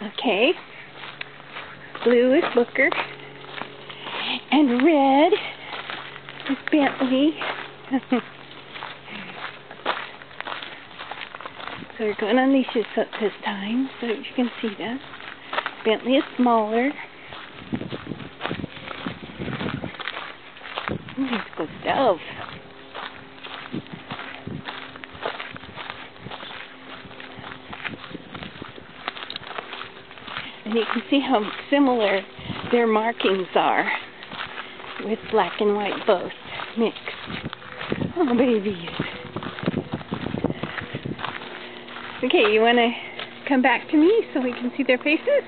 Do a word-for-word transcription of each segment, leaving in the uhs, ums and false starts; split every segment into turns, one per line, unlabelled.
Okay. Blue is Booker. And red is Bentley. So we're going on leashes this time, so you can see that. Bentley is smaller. Ooh, let's go Dove. And you can see how similar their markings are with black and white both mixed. Oh, babies. Okay, you want to come back to me so we can see their faces?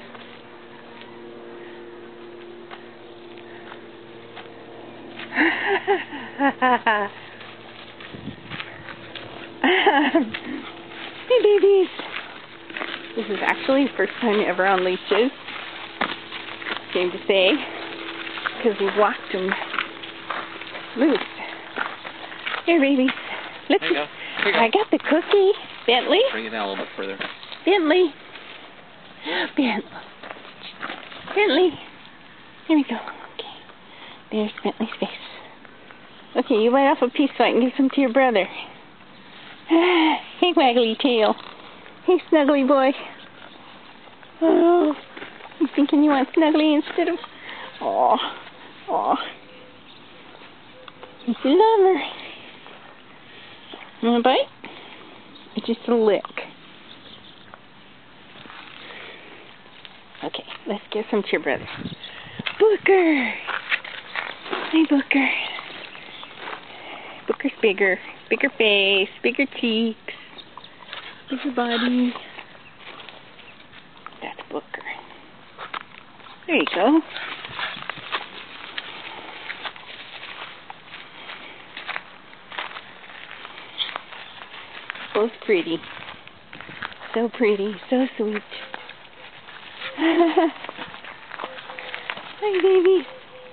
Hey, babies. This is actually the first time ever on leashes. Shame to say, because we walked them loose. Here, babies. Let's
there you go. Here you go.
I got the cookie. Bentley?
Bring it down a little bit further.
Bentley. Bentley. Bentley. Here we go. Okay. There's Bentley's face. Okay, you bite off a piece so I can give some to your brother. Hey, waggly tail. Hey, snuggly boy. Oh, you thinking you want snuggly instead of... Aw. Aw. He's a lover. You want a bite? It's just a lick. Okay, let's give some to your brother. Booker! Hey, Booker. Booker's bigger. Bigger face, bigger cheeks, bigger body. That's Booker. There you go. Both pretty. So pretty, so sweet. Hi, baby.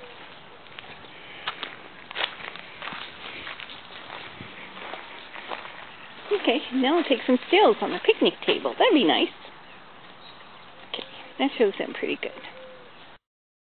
Okay, now I'll take some stills on the picnic table. That'd be nice. Okay, that shows them pretty good.